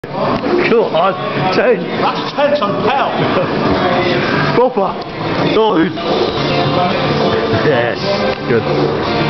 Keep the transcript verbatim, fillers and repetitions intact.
Go on, ten. That's ten on pound. Proper. Nine. Yes, good.